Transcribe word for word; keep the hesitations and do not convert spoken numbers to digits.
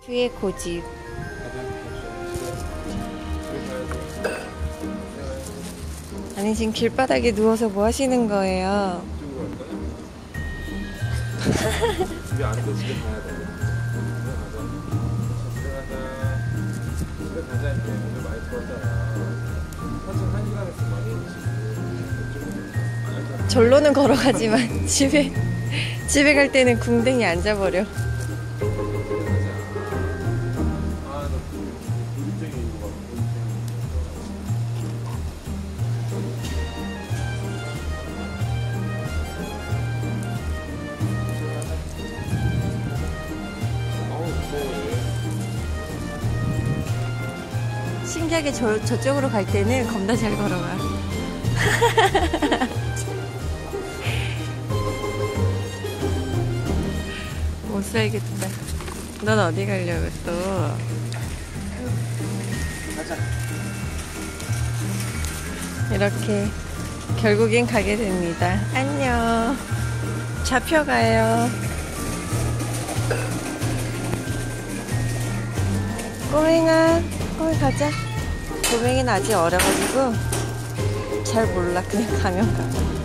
뒤에 고집. 아니 지금 길바닥에 누워서 뭐 하시는 거예요? 집에 안 돼. 집에 가야 돼. 집에 가자. 집에 가자. 집에 가자. 이제 오늘 많이 들었잖아. 사실 한 시간 했으면 많이 했지. 절로는 걸어가지만 집에 집에 갈 때는 궁뎅이 앉아버려. 신기하게 저, 저쪽으로 갈 때는 겁나 잘 걸어가. 못 살겠다. 넌 어디 가려고 또? 가자. 이렇게 결국엔 가게 됩니다. 안녕. 잡혀가요. 꼬맹아, 꼬맹 가자. 꼬맹이는 아직 어려가지고 잘 몰라. 그냥 가면 가.